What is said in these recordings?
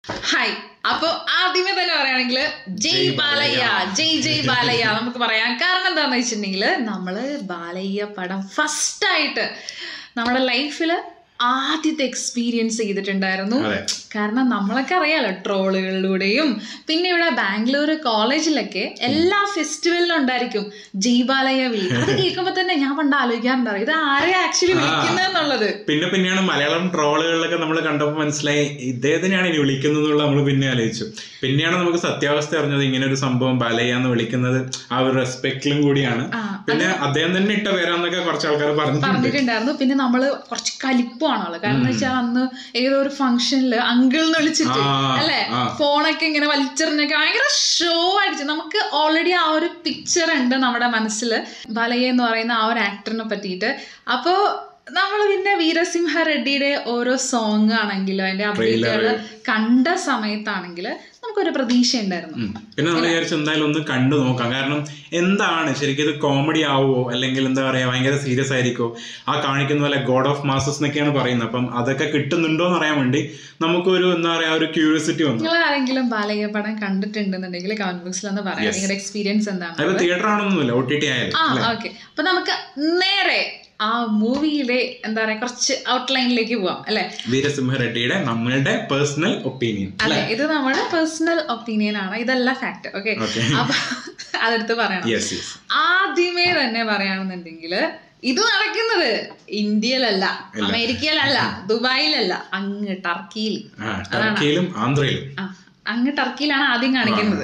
Hi. അപ്പോൾ ആദ്യമേ തന്നെ പറയുകയാണെങ്കിൽ ജയ് ബാലയ്യ, ജയ് ബാലയ്യ നമുക്ക് പറയാം. കാരണം എന്താണെന്ന് വെച്ചിട്ടുണ്ടെങ്കിൽ നമ്മൾ ബാലയ്യ പടം ഫസ്റ്റായിട്ട് നമ്മുടെ ലൈഫിൽ ആദ്യത്തെ എക്സ്പീരിയൻസ് ചെയ്തിട്ടുണ്ടായിരുന്നു. കാരണം നമ്മളൊക്കെ അറിയാലോ, ട്രോളുകളിലൂടെയും പിന്നെ ഇവിടെ ബാംഗ്ലൂർ കോളേജിലൊക്കെ എല്ലാ ഫെസ്റ്റിവലിലും ഉണ്ടായിരിക്കും ജയ് ബാലയ്യ വിളി. അത് കേൾക്കുമ്പോൾ തന്നെ ഞാൻ പണ്ട് ആലോചിക്കാറുണ്ടാവും, ഇത് ആരെ ആക്ച്വലി വിളിക്കുന്നതെന്നുള്ളത്. പിന്നെയാണ് മലയാളം ട്രോളുകളിലൊക്കെ നമ്മൾ കണ്ടപ്പോൾ മനസ്സിലായി ഇദ്ദേഹത്തിനെയാണ് ഇനി വിളിക്കുന്നത് നമ്മൾ പിന്നെ ആലോചിച്ചു. പിന്നെയാണ് നമുക്ക് സത്യാവസ്ഥ അറിഞ്ഞത് ഇങ്ങനെ ഒരു സംഭവം ബാലയ്യ എന്ന് വിളിക്കുന്നത് ആ ഒരു റെസ്പെക്റ്റിലും കൂടിയാണ്. പിന്നെ അദ്ദേഹം തന്നെ ഇട്ട പേരാന്നൊക്കെ കുറച്ച് ആൾക്കാർ പറഞ്ഞിട്ടുണ്ടായിരുന്നു. പിന്നെ നമ്മള് കുറച്ച് കലിപ്പാണല്ലോ, കാരണം എന്ന് വെച്ചാൽ അന്ന് ഏതോ ഒരു ഫംഗ്ഷനില് അങ്കിൾ എന്ന് വിളിച്ചിട്ട് അല്ലെ, ഫോണൊക്കെ ഇങ്ങനെ വലിച്ചെറിഞ്ഞൊക്കെ ഭയങ്കര ഷോ അടിച്ചു. നമുക്ക് ഓൾറെഡി ആ ഒരു പിക്ചർ ഉണ്ട് നമ്മുടെ മനസ്സിൽ ബാലയ്യ എന്ന് പറയുന്ന ആ ഒരു ആക്ടറിനെ പറ്റിയിട്ട്. അപ്പോ നമ്മൾ പിന്നെ വീരസിംഹ റെഡ്ഡിയുടെ ഓരോ സോങ് ആണെങ്കിലും അതിന്റെ അപ്ഡേറ്റുകൾ കണ്ട സമയത്താണെങ്കിൽ നമുക്കൊരു പ്രതീക്ഷ ഉണ്ടായിരുന്നു. പിന്നെ നമ്മൾ വിചാരിച്ചു എന്തായാലും ഒന്ന് കണ്ടു നോക്കാം. കാരണം എന്താണ് ശരിക്കും ഇത് കോമഡി ആവുമോ അല്ലെങ്കിൽ എന്താ പറയാ ഭയങ്കര സീരിയസ് ആയിരിക്കോ, ആ കാണിക്കുന്ന പോലെ ഗോഡ് ഓഫ് മാസസ് എന്നൊക്കെയാണ് പറയുന്നത്. അപ്പം അതൊക്കെ കിട്ടുന്നുണ്ടോ എന്ന് അറിയാൻ വേണ്ടി നമുക്കൊരു എന്താ പറയാ ഒരു ക്യൂരിയോസിറ്റി വന്നു. നിങ്ങൾ ആരെങ്കിലും ബാലയ്യ പടം കണ്ടിട്ടുണ്ടെന്നുണ്ടെങ്കിൽ കമന്റ് ബോക്സിൽ ഒന്ന് പറയാം നിങ്ങളുടെ എക്സ്പീരിയൻസ് എന്താണ്. അത് തിയേറ്റർ ആണൊന്നുമില്ല, OTT ആയാലും. ഓക്കെ, അപ്പൊ നമുക്ക് നേരെ ആ മൂവിയിലെ എന്താ പറയാ കുറച്ച് ഔട്ട്ലൈനിലേക്ക് പോവാം അല്ലെ. വീരസിംഹ റെഡ്ഡിയുടെ നമ്മളുടെ പേഴ്സണൽ ഒപ്പീനിയൻ അല്ലെ, ഇത് നമ്മുടെ പേഴ്സണൽ ഒപ്പീനിയൻ ആണ്, ഇതല്ല ഫാക്ട്. ഓക്കെ, അപ്പൊ അതെടുത്ത് പറയണം. ആദ്യമേ തന്നെ പറയുകയാണെന്നുണ്ടെങ്കിൽ ഇത് നടക്കുന്നത് ഇന്ത്യയിലല്ല, അമേരിക്കയിലല്ല, ദുബായിലല്ല, അങ്ങ് ടർക്കിയിലും ആന്ധ്രയിലും. അങ്ങ് ടർക്കിയിലാണ് ആദ്യം കാണിക്കുന്നത്.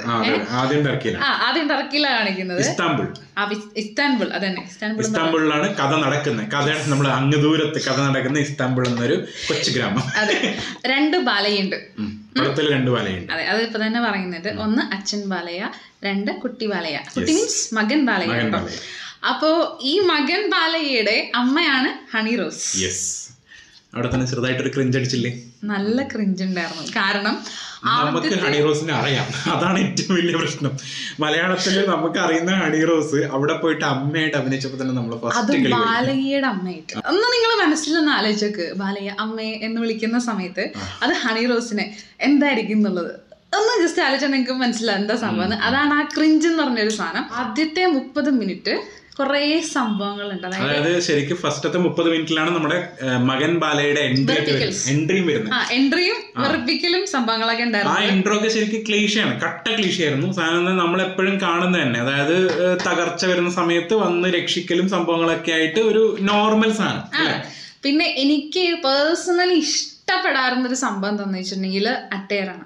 ആദ്യം ടർക്കിയിലാണ് കാണിക്കുന്നത്. ഇസ്താൻബുൾ, അതന്നെ ഇസ്താൻബുളിലാണ് കഥ നടക്കുന്നത്. കഥ നമ്മൾ അങ്ങ് ദൂരത്ത് കഥ നടക്കുന്ന ഇസ്താൻബുൾ എന്നൊരു കൊച്ചു ഗ്രാമം. അതെ, 2 ബാലയ്യുണ്ട്. പടത്തിൽ 2 ബാലയ്യുണ്ട്. അതെ, അത് ഇപ്പൊ തന്നെ പറയുന്നത്. 1 അച്ഛൻ ബാലയ്യ, 2 കുട്ടി ബാലയ്യ. കുട്ടി മീൻസ് മകൻ ബാലയ്യ. അപ്പോ ഈ മകൻ ബാലയ്യയുടെ അമ്മയാണ് ഹണി റോസ്. അവിടെ തന്നെ ചെറുതായിട്ടൊരു ക്രിഞ്ച് അടിച്ചില്ലേ? നല്ല ക്രിഞ്ച് ഉണ്ടായിരുന്നു. കാരണം നമുക്ക് ഹണി റോസിനെ അറിയാം, അതാണ് ഏറ്റവും വലിയ പ്രശ്നം. മലയാളത്തിൽ നമുക്ക് അറിയുന്ന ഹണി റോസ് അവിടെ പോയിട്ട് അമ്മയായിട്ട് അഭിനയിച്ചപ്പോ തന്നെ നമ്മൾ ബാലയ്യയുടെ അമ്മയായിട്ട് ഒന്ന് നിങ്ങൾ മനസ്സിലൊന്ന് ആലോചിച്ചോക്ക്. ബാലയ്യ അമ്മയെ എന്ന് വിളിക്കുന്ന സമയത്ത് അത് ഹണി റോസിനെ എന്തായിരിക്കും എന്നുള്ളത് ഒന്ന് ജസ്റ്റ് ആലോചിച്ചാൽ നിങ്ങൾക്ക് മനസ്സിലാവും എന്താ സംഭവം. അതാണ് ആ ക്രിഞ്ച് എന്ന് പറഞ്ഞൊരു സാധനം. ആദ്യത്തെ 30 മിനിറ്റ് കുറേ സംഭവങ്ങളുണ്ട്. അതായത് ശരിക്കും ഫസ്റ്റത്തെ 30 മിനിറ്റിലാണ് നമ്മുടെ മകൻ ബാലയുടെ എൻട്രിയും വരുന്നത്. എൻട്രിയും വെറുപ്പിക്കലും സംഭവങ്ങളൊക്കെ ഉണ്ടായിരുന്നു. ആ എൻട്രോ ഒക്കെ ശരിക്കും ക്ലീഷയാണ്, കട്ട ക്ലീഷയായിരുന്നു. സാധനം നമ്മൾ എപ്പോഴും കാണുന്നത് തന്നെ. അതായത് തകർച്ച വരുന്ന സമയത്ത് വന്ന് രക്ഷിക്കലും സംഭവങ്ങളൊക്കെ ആയിട്ട് ഒരു നോർമൽ സാധനം. പിന്നെ എനിക്ക് പേഴ്സണലി ഇഷ്ടപ്പെടാറുന്നൊരു സംഭവം എന്താണെന്ന് വെച്ചിട്ടുണ്ടെങ്കിൽ അറ്റയറാണ്.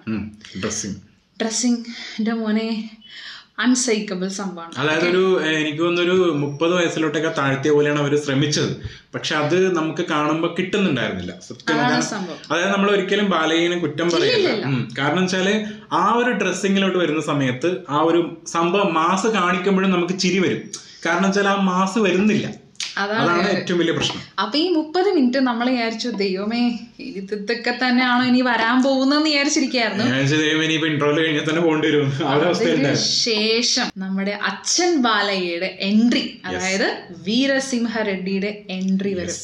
ഡ്രസ്സിങ് മോനെ അൺസൈക്കബിൾ സംഭവമാണ്. അതായത് എനിക്ക് തോന്നുന്നൊരു 30 വയസ്സിലോട്ടൊക്കെ താഴ്ത്തിയ പോലെയാണ് അവർ ശ്രമിച്ചത്. പക്ഷെ അത് നമുക്ക് കാണുമ്പോൾ കിട്ടുന്നുണ്ടായിരുന്നില്ല സത്യം. അതായത് നമ്മൾ ഒരിക്കലും ബാലയ്യനെ കുറ്റം പറയില്ല. കാരണം വെച്ചാല് ആ ഒരു ഡ്രസ്സിങ്ങിലോട്ട് വരുന്ന സമയത്ത് ആ ഒരു സംഭവം മാസ് കാണിക്കുമ്പോഴും നമുക്ക് ചിരി വരും. കാരണം വെച്ചാൽ ആ മാസ് വരുന്നില്ല, അതാണ് ഏറ്റവും വലിയ പ്രശ്നം. അപ്പൊ ഈ 30 മിനിറ്റ് നമ്മൾ വിചാരിച്ചു ദൈവമേ ഇതൊക്കെ തന്നെയാണോ ഇനി വരാൻ പോകുന്നതെന്ന് വിചാരിച്ചിരിക്കായിരുന്നു. ശേഷം നമ്മുടെ അച്ഛൻ ബാലയ്യയുടെ എൻട്രി, അതായത് വീരസിംഹ റെഡ്ഡിയുടെ എൻട്രി വരും.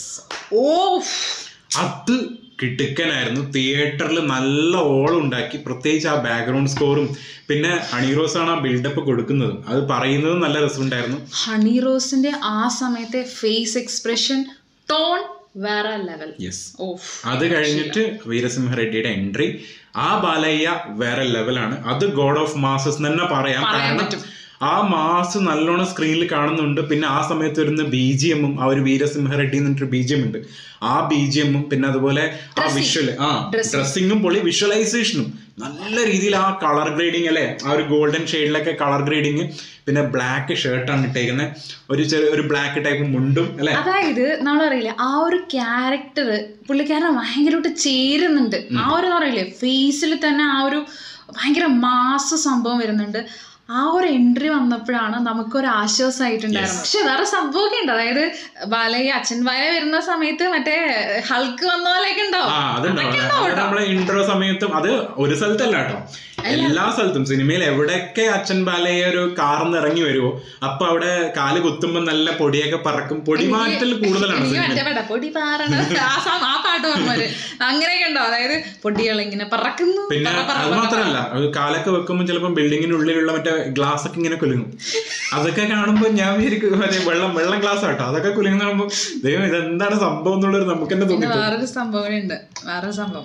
അത് കിടുക്കനായിരുന്നു. തിയേറ്ററിൽ നല്ല ഓളം ഉണ്ടാക്കി. പ്രത്യേകിച്ച് ആ ബാക്ക്ഗ്രൗണ്ട് സ്കോറും പിന്നെ ഹണി റോസ് ആണ് ആ ബിൽഡപ്പ് കൊടുക്കുന്നതും അത് പറയുന്നതും നല്ല രസമുണ്ടായിരുന്നു. ഹണി റോസിന്റെ ആ സമയത്തെ ഫേസ് എക്സ്പ്രഷൻ, ടോൺ വേറെ ലെവൽ. അത് കഴിഞ്ഞിട്ട് വീരസിംഹ റെഡ്ഡിയുടെ എൻട്രി, ആ ബാലയ്യ വേറെ ലെവലാണ്. അത് ഗോഡ് ഓഫ് മാസസ് തന്നെ പറയാം. കാരണം ആ മാസ് നല്ലോണം സ്ക്രീനിൽ കാണുന്നുണ്ട്. പിന്നെ ആ സമയത്ത് വരുന്ന BGM ആ ഒരു വീരസിംഹ റെഡ്ഡി എന്നിട്ടൊരു BGM ഉണ്ട്. ആ BGM പിന്നെ അതുപോലെ ആ വിഷ്വൽ, ഡ്രസ്സിങ്ങും പൊളി, വിഷ്വലൈസേഷനും നല്ല രീതിയിൽ. ആ കളർ ഗ്രേഡിങ് അല്ലെ, ആ ഒരു ഗോൾഡൻ ഷെയ്ഡിലൊക്കെ കളർ ഗ്രേഡിങ്. പിന്നെ ബ്ലാക്ക് ഷർട്ടാണ് ഇട്ടേക്കുന്നത്, ഒരു ബ്ലാക്ക് ടൈപ്പ് മുണ്ടും അല്ലെ. അതായത് നമ്മളറിയില്ല ആ ഒരു ക്യാരക്ടർ പുള്ളിക്കാരൻ ഭയങ്കരമായിട്ട് ചേരുന്നുണ്ട്. ആ ഒരു പറയില്ലേ ഫേസിൽ തന്നെ ആ ഒരു ഭയങ്കര മാസ് സംഭവം വരുന്നുണ്ട്. ആ ഒരു എൻട്രി വന്നപ്പോഴാണ് നമുക്കൊരു ആശ്വാസമായിട്ടുണ്ടായിരുന്നത്. പക്ഷെ വേറെ സംഭവമൊക്കെ ഉണ്ട്. അതായത് ബാലയ്യ അച്ഛൻ ബാലയ്യ വരുന്ന സമയത്ത് മറ്റേ ഹൾക്ക് വന്ന പോലെയൊക്കെ ഉണ്ടാവും. നമ്മളെ ഇൻട്രോ സമയത്തും അത് ഒരു സ്ഥലത്തല്ല കേട്ടോ, എല്ലാ സ്ഥലത്തും സിനിമയിൽ എവിടെയൊക്കെ അച്ഛൻ ബാലയ്യ ഒരു കാർന്ന് ഇറങ്ങി വരുമോ അപ്പൊ അവിടെ കാല് കുത്തുമ്പോ നല്ല പൊടിയൊക്കെ പറക്കും. പൊടി മാറ്റൽ കൂടുതലാണ്. പൊടി പാറണ ആ പാട്ട് പറഞ്ഞവര് അങ്ങനെയൊക്കെ ഉണ്ടോ? അതായത് പൊടികൾ ഇങ്ങനെ പറക്കുന്നു. പിന്നെ അത് മാത്രമല്ല, കാലൊക്കെ വെക്കുമ്പോൾ ചിലപ്പോൾ ബിൽഡിങ്ങിനുള്ളിലുള്ള മറ്റേ ഗ്ലാസ് ഒക്കെ ഇങ്ങനെ കുലുങ്ങും. അതൊക്കെ കാണുമ്പോൾ ഞാൻ വിചാരിക്കും മറ്റേ വെള്ളം ഗ്ലാസ് ആട്ടോ, അതൊക്കെ കുലുങ്ങുന്ന കാണുമ്പോൾ ദൈവം ഇതെന്താണ് സംഭവം എന്നുള്ളൊരു നമുക്ക് തന്നെ തോന്നി. വേറൊരു സംഭവം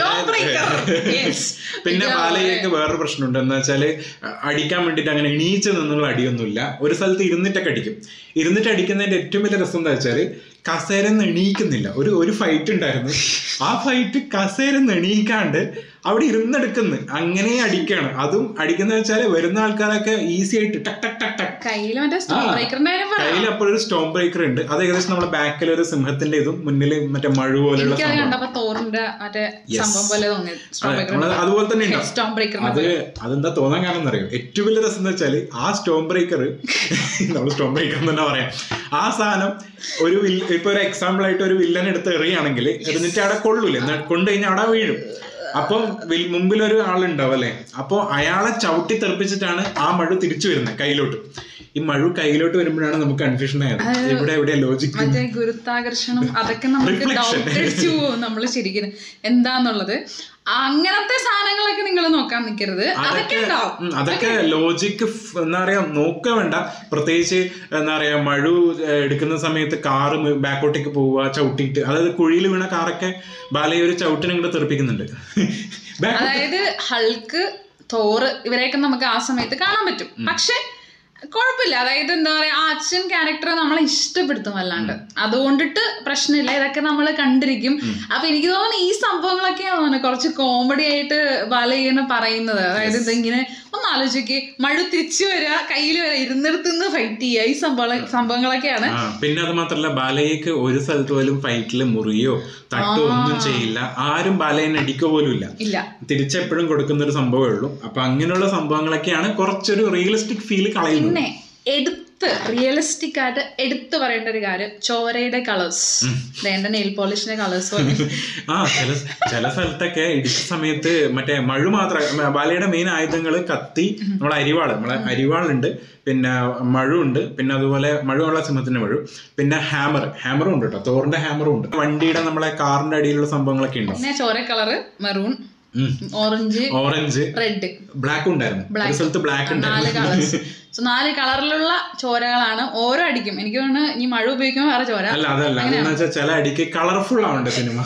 പിന്നെ ബാലയ്യക്ക് വേറൊരു പ്രശ്നമുണ്ട്. എന്താ വെച്ചാല് അടിക്കാൻ വേണ്ടിട്ട് അങ്ങനെ എണീച്ച് നിന്നുള്ള അടിയൊന്നുമില്ല. ഒരു സ്ഥലത്ത് ഇരുന്നിട്ടൊക്കെ അടിക്കും. ഇരുന്നിട്ട് അടിക്കുന്നതിന്റെ ഏറ്റവും വലിയ രസം എന്താ വെച്ചാല് കസേരന്ന് എണീക്കുന്നില്ല. ഒരു ഫൈറ്റ് ഉണ്ടായിരുന്നു. ആ ഫൈറ്റ് കസേരന്ന് എണീക്കാണ്ട് അവിടെ ഇരുന്നെടുക്കുന്നു. അങ്ങനെ അടിക്കാണ്. അതും അടിക്കുന്ന വെച്ചാല് വരുന്ന ആൾക്കാരൊക്കെ ഈസി ആയിട്ട് ടക് ടക് ടക് ടക്. കയ്യിൽ അപ്പോഴൊരു സ്റ്റോം ബ്രേക്കർ ഉണ്ട്. അത് ഏകദേശം നമ്മുടെ ബാക്കിൽ ഒരു സിംഹത്തിന്റെ ഇതും മുന്നിൽ മറ്റേ മഴ പോലെയുള്ള അതുപോലെ തന്നെ ഉണ്ടാവും. അതെന്താ തോന്നാൻ കാരണം എന്നറിയോ? ഏറ്റവും വലിയ രസം എന്ന് വെച്ചാല് ആ സ്റ്റോം ബ്രേക്കർ നമ്മൾ സ്റ്റോം ബ്രേക്കർ എന്ന് തന്നെ പറയാം. ആ സാധനം ഇപ്പൊ ഒരു എക്സാമ്പിൾ ആയിട്ട് ഒരു വില്ലൻ എടുത്ത് എറിയാണെങ്കിൽ എന്നിട്ട് അവിടെ കൊള്ളൂല, കൊണ്ടുകഴിഞ്ഞാൽ അവിടെ വീഴും. അപ്പം മുമ്പിലൊരു ആളുണ്ടാവും അല്ലെ, അപ്പൊ അയാളെ ചവിട്ടി തെറിപ്പിച്ചിട്ടാണ് ആ മഴ തിരിച്ചു വരുന്നത് കയ്യിലോട്ട്. ഈ മഴ കയ്യിലോട്ട് വരുമ്പോഴാണ് നമുക്ക് കൺഫ്യൂഷൻ ആയത്. എവിടെ ലോജിക്, ഗുരുത്വാകർഷണം അതൊക്കെ നമ്മള് ശരിക്കും എന്താന്നുള്ളത്. അങ്ങനത്തെ സാധനങ്ങളൊക്കെ നിങ്ങൾ നോക്കാൻ നിൽക്കരുത്. അതൊക്കെ ലോജിക്ക് എന്താ പറയാ നോക്കുക വേണ്ട. പ്രത്യേകിച്ച് എന്താ പറയാ മഴ എടുക്കുന്ന സമയത്ത് കാറ് ബാക്കോട്ടേക്ക് പോവുക ചവിട്ടിയിട്ട്, അതായത് കുഴിയിൽ വീണ കാറൊക്കെ ബാലയ്യ ഒരു ചവിട്ടിനെ ഇങ്ങോട്ട് തെറിപ്പിക്കുന്നുണ്ട്. അതായത് ഹൾക്ക്, തോറ് ഇവരെയൊക്കെ നമുക്ക് ആ സമയത്ത് കാണാൻ പറ്റും. പക്ഷെ കുഴപ്പമില്ല. അതായത് എന്താ പറയാ, ആ അച്ഛൻ ക്യാരക്ടറെ നമ്മളെ ഇഷ്ടപ്പെടുത്തും വല്ലാണ്ട്. അതുകൊണ്ടിട്ട് പ്രശ്നമില്ല, ഇതൊക്കെ നമ്മൾ കണ്ടിരിക്കും. അപ്പൊ എനിക്ക് തോന്നുന്നു ഈ സംഭവങ്ങളൊക്കെയാണ് കുറച്ച് കോമഡി ആയിട്ട് ബാലയ്യനെ പറയുന്നത്. അതായത് ഇതിങ്ങനെ ഒന്ന് ആലോചിക്ക്, മഴ തിരിച്ചു വരിക, കയ്യിൽ വരെ ഇരുന്നിടത്തുനിന്ന് ഫൈറ്റ് ചെയ്യുക, ഈ സംഭവങ്ങളൊക്കെയാണ്. പിന്നെ അത് മാത്രല്ല, ബാലയ്യക്ക് ഒരു സ്ഥലത്ത് പോലും ഫൈറ്റില് മുറിയോ തട്ടോ ഒന്നും ചെയ്യില്ല. ആരും ബാലയ്യനെ അടിക്കുക പോലും ഇല്ല. തിരിച്ചെപ്പോഴും കൊടുക്കുന്ന ഒരു സംഭവമേ ഉള്ളൂ. അപ്പൊ അങ്ങനെയുള്ള സംഭവങ്ങളൊക്കെയാണ് കുറച്ചൊരു റിയലിസ്റ്റിക് ഫീൽ കളയുന്നത്. പിന്നെ റിയലിസ്റ്റിക് ആയിട്ട് എടുത്തു പറയേണ്ട ഒരു കാര്യം, ചോരയുടെ കളേഴ്സ്, എന്റെ നെയിൽ പോളിഷിന്റെ കളേഴ്സ് പോലെ. ചില സ്ഥലത്തൊക്കെ ഇടിച്ച സമയത്ത് മറ്റേ മഴ മാത്രം, ബാലയുടെ മെയിൻ ആയുധങ്ങള് കത്തി, നമ്മളെ അരിവാളുണ്ട്, പിന്നെ മഴുണ്ട്, പിന്നെ അതുപോലെ മഴുള്ള സിംഹത്തിന്റെ മഴു, പിന്നെ ഹാമറും ഉണ്ട് കേട്ടോ. തോറിന്റെ ഹാമറും ഉണ്ട്. വണ്ടിയുടെ നമ്മളെ കാറിന്റെ അടിയിലുള്ള സംഭവങ്ങളൊക്കെ ഉണ്ട്. പിന്നെ ചോര colour, maroon, orange, red, black ഉണ്ടായിരുന്നു. ഒരു സ്ഥലത്ത് ബ്ലാക്ക് ഉണ്ടായിരുന്നു. 4 കളറിലുള്ള ചോരകളാണ് ഓരോ അടിക്കും. എനിക്ക് തോന്നുന്നു ഈ മഴ ഉപയോഗിക്കുമ്പോൾ വേറെ ചോര അല്ല. അതല്ല, എന്ന് വെച്ചാൽ ചില അടിക്ക് കളർഫുൾ ആവണ്ടേ സിനിമ,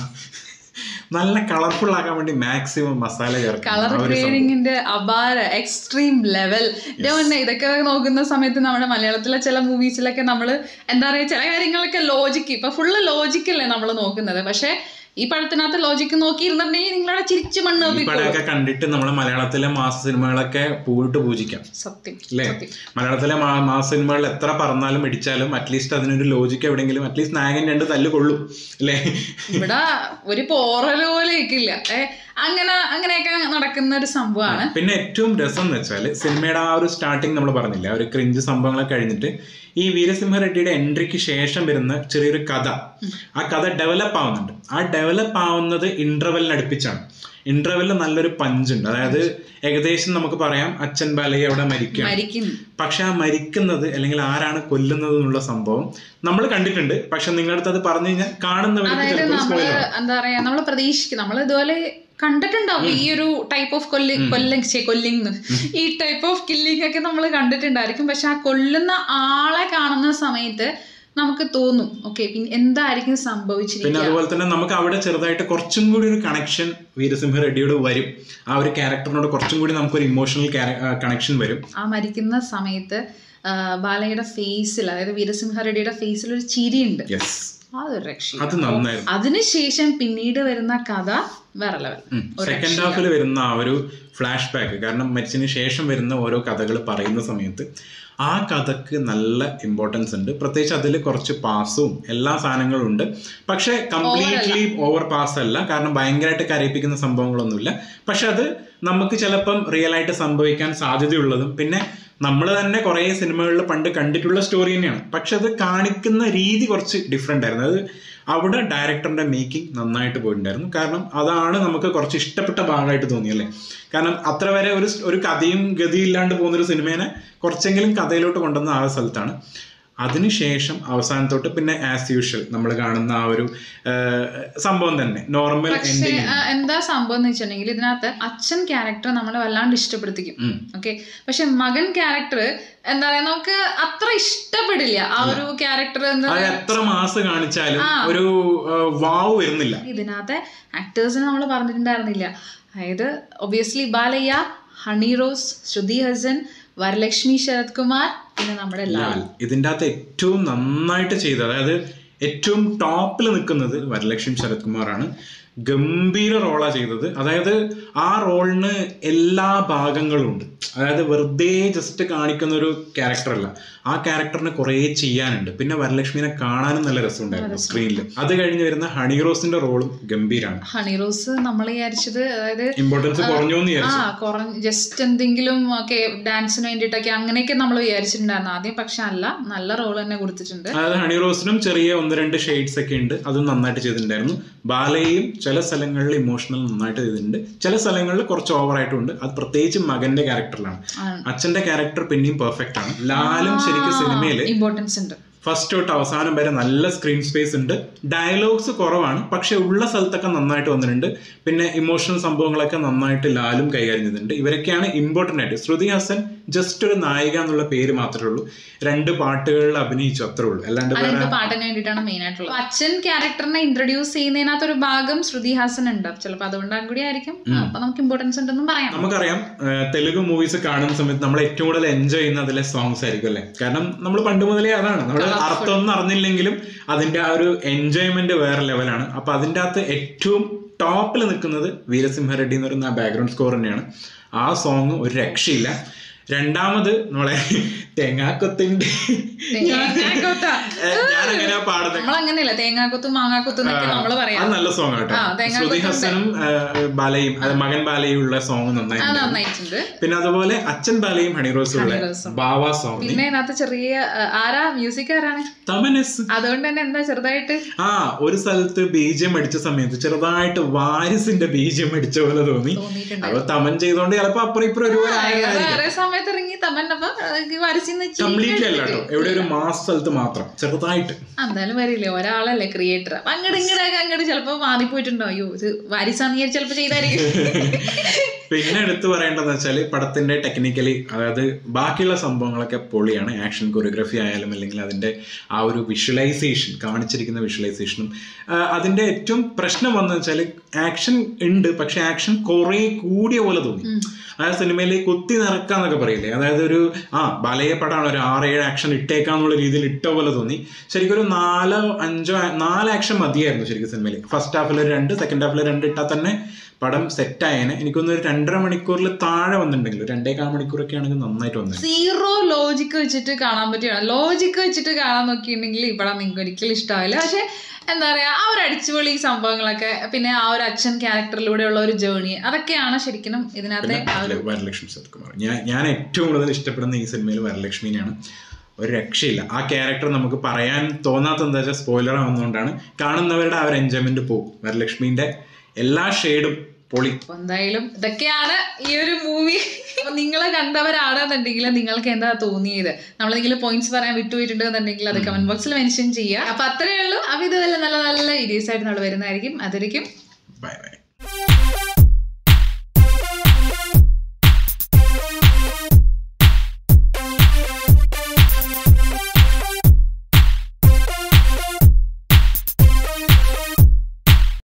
നല്ല കളർഫുൾ ആക്കാൻ വേണ്ടി മാക്സിമം മസാല ചേർക്കും. കളർ ഗ്രേഡിങ്ങിന്റെ അപാര എക്സ്ട്രീം ലെവൽ. ഇതൊക്കെ നോക്കുന്ന സമയത്ത് നമ്മുടെ മലയാളത്തിലെ ചില മൂവീസിലൊക്കെ നമ്മള് എന്താ പറയാ, ചില കാര്യങ്ങളൊക്കെ ലോജിക്ക്, ഇപ്പൊ ഫുള്ള് ലോജിക്കല്ലേ നമ്മൾ നോക്കുന്നത്. പക്ഷെ ഈ പടത്തിനകത്ത് ലോജിക്ക് നോക്കിയിരുന്നുണ്ടെങ്കിൽ നിങ്ങളവിടെ ചിരിച്ചു മണ്ണ് പടമൊക്കെ കണ്ടിട്ട് നമ്മളെ മലയാളത്തിലെ മാസ സിനിമകളൊക്കെ പൂവിട്ട് പൂജിക്കാം. സത്യം അല്ലേ? മലയാളത്തിലെ മാസ സിനിമകൾ എത്ര പറഞ്ഞാലും ഇടിച്ചാലും അറ്റ്ലീസ്റ്റ് അതിനൊരു ലോജിക്ക് എവിടെയെങ്കിലും അറ്റ്ലീസ്റ്റ് നായകൻ 2 തല്ല് കൊള്ളും അല്ലേ? ഇവിടെ ഒരു പോറല് പോലെ ഇല്ല. അങ്ങനെയൊക്കെ നടക്കുന്ന ഒരു സംഭവമാണ്. പിന്നെ ഏറ്റവും രസം എന്ന് വെച്ചാൽ സിനിമയുടെ ആ ഒരു സ്റ്റാർട്ടിങ് നമ്മൾ പറഞ്ഞില്ല, ഒരു ക്രിഞ്ച് സംഭവങ്ങളൊക്കെ കഴിഞ്ഞിട്ട് ഈ വീരസിംഹ റെഡ്ഡിയുടെ എൻട്രിക്ക് ശേഷം വരുന്ന ചെറിയൊരു കഥ, ആ കഥ ഡെവലപ്പ് ആവുന്നുണ്ട്. ആ ഡെവലപ്പ് ആവുന്നത് ഇന്റർവെല്ലിന് അടുപ്പിച്ചാണ്. ഇന്റർവെല്ലിൽ നല്ലൊരു പഞ്ചുണ്ട്. അതായത് ഏകദേശം നമുക്ക് പറയാം അച്ഛൻ ബാലയ്യ അവിടെ മരിക്കും. പക്ഷെ ആ മരിക്കുന്നത് അല്ലെങ്കിൽ ആരാണ് കൊല്ലുന്നത് എന്നുള്ള സംഭവം നമ്മൾ കണ്ടിട്ടുണ്ട്. പക്ഷെ നിങ്ങളുടെ അടുത്ത് അത് പറഞ്ഞു കഴിഞ്ഞാൽ കാണുന്നവർക്ക് എന്താ പറയാ, നമ്മൾ പ്രതീക്ഷിക്കും, നമ്മൾ ഇതുപോലെ കണ്ടിട്ടുണ്ടാവും ഈ ഒരു ടൈപ്പ് ഓഫ് കൊല്ലിങ് ഈ ടൈപ്പ് ഓഫ് കില്ലിംഗ് ഒക്കെ നമ്മൾ കണ്ടിട്ടുണ്ടായിരിക്കും. പക്ഷെ ആ കൊല്ലുന്ന ആളെ കാണുന്ന സമയത്ത് നമുക്ക് തോന്നും ഓക്കെ പിന്നെ എന്തായിരിക്കും സംഭവിച്ചിരിക്കുക. പിന്നെ അതുപോലെ തന്നെ നമുക്ക് അവിടെ ചെറുതായിട്ട് കുറച്ചും കൂടി ഒരു കണക്ഷൻ വീരസിംഹ റെഡ്ഡിയോട് വരും. ആ ഒരു ക്യാരക്ടറിനോട് കുറച്ചും കൂടി നമുക്കൊരു ഇമോഷണൽ കണക്ഷൻ വരും. ആ മരിക്കുന്ന സമയത്ത് ബാലയുടെ ഫേസിൽ, അതായത് വീരസിംഹ റെഡ്ഡിയുടെ ഫേസിൽ ഒരു ചിരിയുണ്ട്. അതൊരു രക്ഷ. അതിനുശേഷം പിന്നീട് വരുന്ന കഥ വേറെ ലെവൽ. സെക്കൻഡ് ഹാഫിൽ വരുന്ന ആ ഒരു ഫ്ലാഷ് ബാക്ക്, കാരണം മരിച്ചതിന് ശേഷം വരുന്ന ഓരോ കഥകൾ പറയുന്ന സമയത്ത് ആ കഥക്ക് നല്ല ഇമ്പോർട്ടൻസ് ഉണ്ട്. പ്രത്യേകിച്ച് അതിൽ കുറച്ച് പാസും എല്ലാ സാധനങ്ങളും ഉണ്ട്. പക്ഷെ കംപ്ലീറ്റ്ലി ഓവർ പാസ് അല്ല, കാരണം ഭയങ്കരമായിട്ട് കരയിപ്പിക്കുന്ന സംഭവങ്ങളൊന്നുമില്ല. പക്ഷെ അത് നമുക്ക് ചിലപ്പം റിയൽ ആയിട്ട് സംഭവിക്കാൻ സാധ്യതയുള്ളതും പിന്നെ നമ്മൾ തന്നെ കുറേ സിനിമകളിൽ പണ്ട് കണ്ടിട്ടുള്ള സ്റ്റോറി തന്നെയാണ്. പക്ഷെ അത് കാണിക്കുന്ന രീതി കുറച്ച് ഡിഫറെൻ്റ് ആയിരുന്നു. അത് അവിടെ ഡയറക്ടറിന്റെ മേക്കിംഗ് നന്നായിട്ട് പോയിട്ടുണ്ടായിരുന്നു. കാരണം അതാണ് നമുക്ക് കുറച്ച് ഇഷ്ടപ്പെട്ട ഭാഗമായിട്ട് തോന്നിയല്ലേ. കാരണം അത്ര വരെ ഒരു കഥയും ഗതിയും ഇല്ലാണ്ട് പോകുന്നൊരു സിനിമേനെ കുറച്ചെങ്കിലും കഥയിലോട്ട് കൊണ്ടുവന്ന ആ സ്ഥലത്താണ്. അതിനുശേഷം അവസാനത്തോട്ട് പിന്നെ ആസ് യൂഷ്വൽ നമ്മൾ കാണുന്ന ആ ഒരു സംഭവം തന്നെ നോർമൽ. എന്താ സംഭവം എന്ന് വെച്ചിട്ടുണ്ടെങ്കിൽ ഇതിനകത്ത് അച്ഛൻ ക്യാരക്ടർ നമ്മളെ വല്ലാണ്ട് ഇഷ്ടപ്പെടുത്തിക്കും. ഓക്കെ, പക്ഷെ മകൻ ക്യാരക്ടർ എന്താ പറയാ നമുക്ക് അത്ര ഇഷ്ടപ്പെടില്ല. ആ ഒരു ക്യാരക്ടർ എത്ര മാസം കാണിച്ചാലും ഒരു വാവ് വരുന്നില്ല. ഇതിനകത്തെ ആക്ടേഴ്സിന് നമ്മൾ പറഞ്ഞിട്ടുണ്ടായിരുന്നില്ല. അതായത് obviously Balayya, Honey Rose, Shruti Haasan, Varalakshmi, Sarathkumar, പിന്നെ നമ്മുടെ ലാൽ. ഇതിൻ്റെ അകത്ത് ഏറ്റവും നന്നായിട്ട് ചെയ്തത്, അതായത് ഏറ്റവും ടോപ്പിൽ നിൽക്കുന്നത് വരലക്ഷ്മി ശരത്കുമാറാണ്. ഗംഭീര റോളാണ് ചെയ്തത്. അതായത് ആ റോളിന് എല്ലാ ഭാഗങ്ങളും ഉണ്ട്. അതായത് വെറുതെ ജസ്റ്റ് കാണിക്കുന്ന ഒരു ക്യാരക്ടറല്ല, ആ ക്യാരക്ടറിന് കുറേ ചെയ്യാനുണ്ട്. പിന്നെ വരലക്ഷ്മിനെ കാണാനും നല്ല രസമുണ്ടായിരുന്നു സ്ക്രീനിൽ. അത് കഴിഞ്ഞ് വരുന്ന ഹണി റോസിന്റെ റോളും ഗംഭീരാണ്. ഹണി റോസ് നമ്മൾ വിചാരിച്ചത് അതായത് ഇമ്പോർട്ടൻസ് കുറഞ്ഞു ജസ്റ്റ് എന്തെങ്കിലും ഒക്കെ ഡാൻസിന് വേണ്ടിയിട്ടൊക്കെ അങ്ങനെയൊക്കെ നമ്മൾ വിചാരിച്ചിട്ടുണ്ടായിരുന്നു ആദ്യം. പക്ഷെ അല്ല, നല്ല റോൾ തന്നെ കൊടുത്തിട്ടുണ്ട്. അതായത് ഹണി റോസിനും ചെറിയ 1-2 ഷെയ്ഡ്സ് ഒക്കെ ഉണ്ട്, അതും നന്നായിട്ട് ചെയ്തിട്ടുണ്ടായിരുന്നു. ബാലയും ചില സ്ഥലങ്ങളിൽ ഇമോഷണൽ നന്നായിട്ട് ചെയ്തിട്ടുണ്ട്, ചില സ്ഥലങ്ങളിൽ കുറച്ച് ഓവറായിട്ടുണ്ട്. അത് പ്രത്യേകിച്ച് മകന്റെ ക്യാരക്ടറിലാണ്. അച്ഛന്റെ ക്യാരക്ടർ പിന്നെയും പെർഫെക്റ്റ് ആണ്. ലാലും ശരിക്കും സിനിമയില് ഇമ്പോർട്ടൻസ് ഉണ്ട്. ഫസ്റ്റ് തൊട്ട് അവസാനം വരെ നല്ല സ്ക്രീൻ സ്പേസ് ഉണ്ട്. ഡയലോഗ്സ് കുറവാണ്, പക്ഷെ ഉള്ള സ്ഥലത്തൊക്കെ നന്നായിട്ട് വന്നിട്ടുണ്ട്. പിന്നെ ഇമോഷണൽ സംഭവങ്ങളൊക്കെ നന്നായിട്ട് ലാലും കൈകാര്യം ചെയ്തിട്ടുണ്ട്. ഇവരൊക്കെയാണ് ഇമ്പോർട്ടൻ്റ് ആയിട്ട്. ശ്രുതി ഹാസൻ ജസ്റ്റ് ഒരു നായിക എന്നുള്ള പേര് മാത്രമേ ഉള്ളൂ. 2 പാട്ടുകളിൽ അഭിനയിച്ചു, അത്രേ ഉള്ളൂ. അല്ലാണ്ട് പാട്ടിന് വേണ്ടിയിട്ടാണ് മെയിൻ ആയിട്ടുള്ളത്. അച്ഛൻ ക്യാരക്ടറിനെ ഇൻട്രൊഡ്യൂസ് ചെയ്യുന്നതിനകത്തൊരു ഭാഗം ശ്രുതി ഹാസൻ ഉണ്ട്. ചിലപ്പോൾ അതുകൊണ്ടാണ് കൂടി ആയിരിക്കും അപ്പൊ നമുക്ക് ഇമ്പോർട്ടൻസ് ഉണ്ടെന്നും പറയാം. നമുക്കറിയാം തെലുഗു മൂവീസ് കാണുന്ന സമയത്ത് നമ്മൾ ഏറ്റവും കൂടുതൽ എൻജോയ് ചെയ്യുന്ന അതിലെ സോങ്സ് ആയിരിക്കും അല്ലേ. കാരണം നമ്മൾ പണ്ട് മുതലേ അതാണ്, നമ്മൾ അർത്ഥമൊന്നും അറിഞ്ഞില്ലെങ്കിലും അതിന്റെ ആ ഒരു എൻജോയ്മെന്റ് വേറെ ലെവലാണ്. അപ്പൊ അതിൻ്റെ അകത്ത് ഏറ്റവും ടോപ്പിൽ നിൽക്കുന്നത് വീരസിംഹ റെഡ്ഡി എന്ന് പറയുന്ന ബാക്ക്ഗ്രൗണ്ട് സ്കോർ തന്നെയാണ്. ആ സോങ് ഒരു രക്ഷയില്ല. രണ്ടാമത് നമ്മളെ തേങ്ങാക്കൊത്തിന്റെ ഞാനങ്ങനെ പാടുന്നത് നല്ല സോങ് ആട്ടോ. ശ്രുതി ഹസനും ബാലയും മകൻ ബാലയും ഉള്ള സോങ് നന്നായിട്ടുണ്ട്. പിന്നെ അതുപോലെ അച്ഛൻ ബാലയും ഹണി റോസും ഉള്ള ബാവ സോങ്. പിന്നെ അതിനകത്ത് ചെറിയ ആരാ മ്യൂസിക് ആരാണ്? തമൻ. അതുകൊണ്ട് തന്നെ എന്താ ചെറുതായിട്ട് ഒരു സ്ഥലത്ത് ബീജിയം അടിച്ച സമയത്ത് ചെറുതായിട്ട് വാരിസിന്റെ ബീജിയം അടിച്ച പോലെ തോന്നി. അപ്പൊ തമൻ ചെയ്തോണ്ട് ചിലപ്പോ അപ്പുറം ഇപ്പുറം ഒരുപോലെ സമയത്ത് തമൻ കംപ്ലീറ്റ്ലി അല്ല കേട്ടോ, എവിടെ ഒരു മാസ് സ്ഥലത്ത് മാത്രം ചെറുതായിട്ട്. എന്തായാലും വരില്ലേ, ഒരാളല്ലേ ക്രിയേറ്റർ. അങ്ങോട്ട് ചിലപ്പോ മാറിപ്പോയിട്ടുണ്ടോ, അയ്യോ ഇത് വാരിസാന്ന് ചിലപ്പോ ചെയ്തായിരിക്കും. പിന്നെ എടുത്തു പറയേണ്ടതെന്ന് വെച്ചാല് പടത്തിന്റെ ടെക്നിക്കലി, അതായത് ബാക്കിയുള്ള സംഭവങ്ങളൊക്കെ പൊളിയാണ്. ആക്ഷൻ കൊറിയോഗ്രഫി ആയാലും അല്ലെങ്കിൽ അതിന്റെ ആ ഒരു വിഷ്വലൈസേഷൻ, കാണിച്ചിരിക്കുന്ന വിഷ്വലൈസേഷനും. അതിന്റെ ഏറ്റവും പ്രശ്നം വന്നു വെച്ചാൽ ആക്ഷൻ ഉണ്ട്, പക്ഷെ ആക്ഷൻ കുറെ കൂടിയ പോലെ തോന്നി. അതായത് സിനിമയിൽ കുത്തി നിറക്കാന്നൊക്കെ പറയില്ലേ, അതായത് ഒരു ബാലയ്യ പടമാണ്, ഒരു 6-7 ആക്ഷൻ ഇട്ടേക്കാന്നുള്ള രീതിയിൽ ഇട്ട പോലെ തോന്നി. ശരിക്കും ഒരു 4 ആക്ഷൻ മതിയായിരുന്നു ശരിക്കും സിനിമയിൽ. ഫസ്റ്റ് ഹാഫിൽ 2, സെക്കൻഡ് ഹാഫിൽ 2 ഇട്ടാൽ തന്നെ പടം സെറ്റ് ആയേനെ. എനിക്കൊന്ന് ഒരു 2.5 മണിക്കൂറിൽ താഴെ വന്നിട്ടുണ്ടെങ്കിൽ 2.25 മണിക്കൂറൊക്കെ ആണെങ്കിൽ നന്നായിട്ട് വന്നത്. സീറോ ലോജിക്ക് വെച്ചിട്ട് കാണാൻ പറ്റിയാണ്. ലോജിക്ക് വെച്ചിട്ട് കാണാൻ നോക്കിയിട്ടുണ്ടെങ്കിൽ ഈ പടം നിങ്ങൾക്ക് ഒരിക്കലും ഇഷ്ടമാവില്ല. പക്ഷെ എന്താ പറയാ, ആ ഒരു അടിച്ചുപൊളി സംഭവങ്ങളൊക്കെ, പിന്നെ ആ ഒരു അച്ഛൻ ക്യാരക്ടറിലൂടെയുള്ള ഒരു ജേർണി, അതൊക്കെയാണ് ശരിക്കും ഇതിനകത്തെ. വരലക്ഷ്മി ശരത്കുമാർ, ഞാൻ ഏറ്റവും കൂടുതൽ ഇഷ്ടപ്പെടുന്ന ഈ സിനിമയിൽ വരലക്ഷ്മിനെയാണ്. ഒരു രക്ഷയില്ല. ആ ക്യാരക്ടർ നമുക്ക് പറയാൻ തോന്നാത്ത എന്താ വെച്ചാൽ സ്പോയിലർ ആവുന്നതുകൊണ്ടാണ്. കാണുന്നവരുടെ ആ ഒരു എൻജോയ്മെന്റ് പോകും. വരലക്ഷ്മിന്റെ എല്ലാ ഷെയ്ഡും പൊളി. എന്തായാലും ഇതൊക്കെയാണ് ഈ ഒരു മൂവി. നിങ്ങളെ കണ്ടവരാണെന്നുണ്ടെങ്കിൽ നിങ്ങൾക്ക് എന്താ തോന്നിയത്, നമ്മളെന്തെങ്കിലും പോയിന്റ്സ് പറയാൻ വിട്ടുപോയിട്ടുണ്ടെന്നുണ്ടെങ്കിൽ അത് കമന്റ് ബോക്സിൽ മെൻഷൻ ചെയ്യുക. അപ്പൊ അത്രയേ ഉള്ളൂ. അപ്പൊ ഇതുപോലെ നല്ല നല്ല വീഡിയോസ് ആയിട്ട് നമ്മൾ വരുന്നതായിരിക്കും. അതായിരിക്കും ബൈ ബൈ.